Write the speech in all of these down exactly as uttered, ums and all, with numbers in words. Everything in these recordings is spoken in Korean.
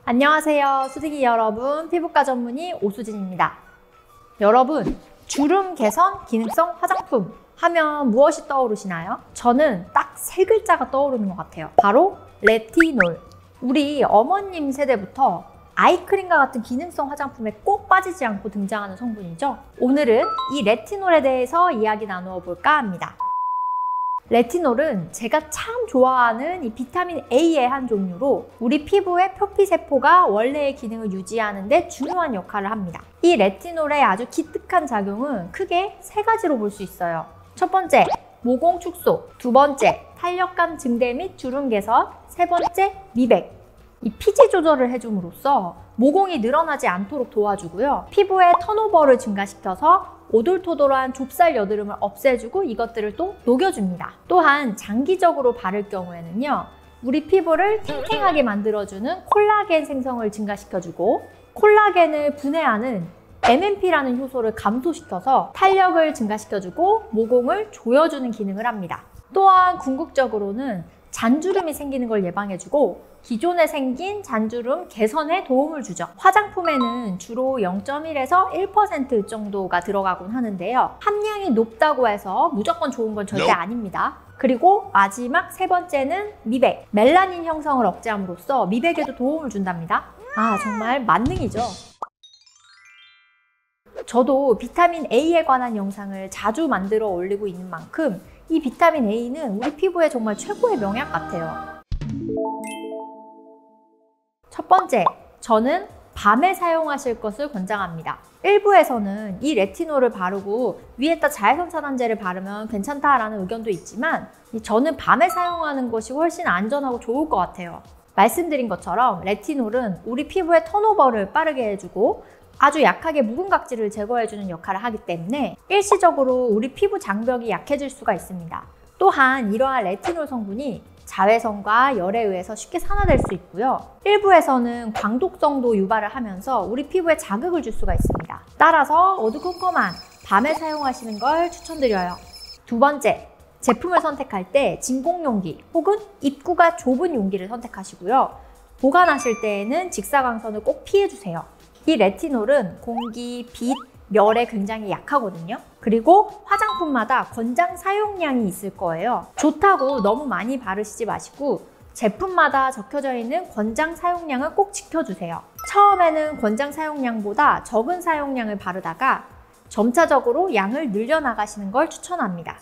안녕하세요, 수직이 여러분. 피부과 전문의 오수진입니다. 여러분, 주름 개선 기능성 화장품 하면 무엇이 떠오르시나요? 저는 딱 세 글자가 떠오르는 것 같아요. 바로 레티놀. 우리 어머님 세대부터 아이크림과 같은 기능성 화장품에 꼭 빠지지 않고 등장하는 성분이죠. 오늘은 이 레티놀에 대해서 이야기 나누어 볼까 합니다. 레티놀은 제가 참 좋아하는 이 비타민 A의 한 종류로 우리 피부의 표피세포가 원래의 기능을 유지하는 데 중요한 역할을 합니다. 이 레티놀의 아주 기특한 작용은 크게 세 가지로 볼 수 있어요. 첫 번째, 모공 축소. 두 번째, 탄력감 증대 및 주름 개선. 세 번째, 미백. 이 피지 조절을 해줌으로써 모공이 늘어나지 않도록 도와주고요. 피부의 턴오버를 증가시켜서 오돌토돌한 좁쌀 여드름을 없애주고 이것들을 또 녹여줍니다. 또한 장기적으로 바를 경우에는요, 우리 피부를 탱탱하게 만들어주는 콜라겐 생성을 증가시켜주고 콜라겐을 분해하는 엠엠피라는 효소를 감소시켜서 탄력을 증가시켜주고 모공을 조여주는 기능을 합니다. 또한 궁극적으로는 잔주름이 생기는 걸 예방해주고 기존에 생긴 잔주름 개선에 도움을 주죠. 화장품에는 주로 영 점 일에서 일 퍼센트 정도가 들어가곤 하는데요. 함량이 높다고 해서 무조건 좋은 건 절대 아닙니다. 그리고 마지막 세 번째는 미백. 멜라닌 형성을 억제함으로써 미백에도 도움을 준답니다. 아, 정말 만능이죠. 저도 비타민 A에 관한 영상을 자주 만들어 올리고 있는 만큼 이 비타민 A는 우리 피부에 정말 최고의 명약 같아요. 첫 번째, 저는 밤에 사용하실 것을 권장합니다. 일부에서는 이 레티놀을 바르고 위에다 자외선 차단제를 바르면 괜찮다라는 의견도 있지만 저는 밤에 사용하는 것이 훨씬 안전하고 좋을 것 같아요. 말씀드린 것처럼 레티놀은 우리 피부의 턴오버를 빠르게 해주고 아주 약하게 묵은 각질을 제거해주는 역할을 하기 때문에 일시적으로 우리 피부 장벽이 약해질 수가 있습니다. 또한 이러한 레티놀 성분이 자외선과 열에 의해서 쉽게 산화될 수 있고요. 일부에서는 광독성도 유발을 하면서 우리 피부에 자극을 줄 수가 있습니다. 따라서 어두컴컴한 밤에 사용하시는 걸 추천드려요. 두 번째, 제품을 선택할 때 진공 용기 혹은 입구가 좁은 용기를 선택하시고요. 보관하실 때에는 직사광선을 꼭 피해주세요. 이 레티놀은 공기, 빛, 열에 굉장히 약하거든요. 그리고 화장품마다 권장 사용량이 있을 거예요. 좋다고 너무 많이 바르시지 마시고 제품마다 적혀져 있는 권장 사용량을 꼭 지켜주세요. 처음에는 권장 사용량보다 적은 사용량을 바르다가 점차적으로 양을 늘려나가시는 걸 추천합니다.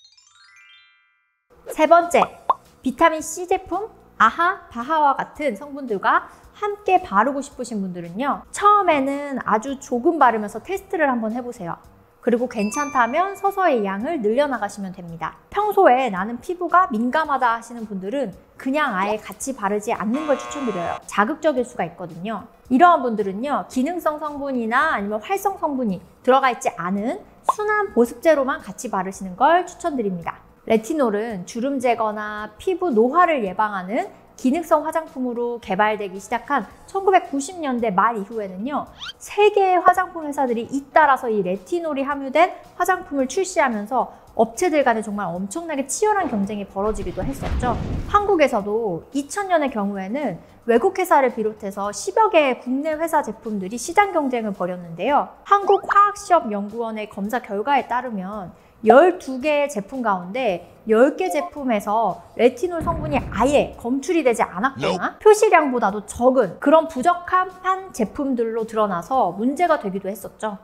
세 번째, 비타민 C 제품 아하, 바하와 같은 성분들과 함께 바르고 싶으신 분들은요, 처음에는 아주 조금 바르면서 테스트를 한번 해보세요. 그리고 괜찮다면 서서히 양을 늘려나가시면 됩니다. 평소에 나는 피부가 민감하다 하시는 분들은 그냥 아예 같이 바르지 않는 걸 추천드려요. 자극적일 수가 있거든요. 이러한 분들은요, 기능성 성분이나 아니면 활성 성분이 들어가 있지 않은 순한 보습제로만 같이 바르시는 걸 추천드립니다. 레티놀은 주름 제거나 피부 노화를 예방하는 기능성 화장품으로 개발되기 시작한 천구백구십 년대 말 이후에는요, 세 개의 화장품 회사들이 잇따라서 이 레티놀이 함유된 화장품을 출시하면서 업체들 간에 정말 엄청나게 치열한 경쟁이 벌어지기도 했었죠. 한국에서도 이천 년의 경우에는 외국 회사를 비롯해서 십여 개의 국내 회사 제품들이 시장 경쟁을 벌였는데요. 한국화학시험연구원의 검사 결과에 따르면 열두 개의 제품 가운데 열 개 제품에서 레티놀 성분이 아예 검출이 되지 않았거나 표시량보다도 적은 그런 부적합한 제품들로 드러나서 문제가 되기도 했었죠.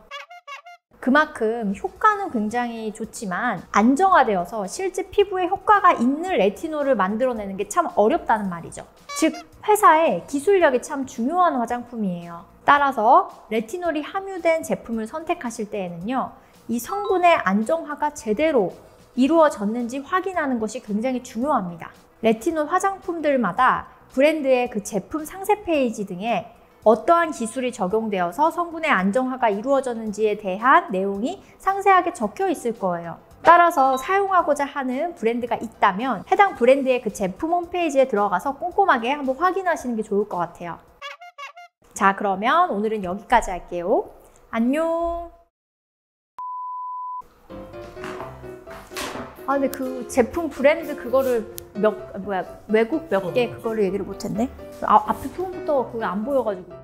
그만큼 효과는 굉장히 좋지만 안정화되어서 실제 피부에 효과가 있는 레티놀을 만들어내는 게 참 어렵다는 말이죠. 즉, 회사의 기술력이 참 중요한 화장품이에요. 따라서 레티놀이 함유된 제품을 선택하실 때에는요, 이 성분의 안정화가 제대로 이루어졌는지 확인하는 것이 굉장히 중요합니다. 레티놀 화장품들마다 브랜드의 그 제품 상세 페이지 등에 어떠한 기술이 적용되어서 성분의 안정화가 이루어졌는지에 대한 내용이 상세하게 적혀 있을 거예요. 따라서 사용하고자 하는 브랜드가 있다면 해당 브랜드의 그 제품 홈페이지에 들어가서 꼼꼼하게 한번 확인하시는 게 좋을 것 같아요. 자, 그러면 오늘은 여기까지 할게요. 안녕! 아 근데 그 제품 브랜드 그거를 몇 뭐야 외국 몇 개 그거를 얘기를 못했네. 아, 앞에 표부터 그게 안 보여가지고.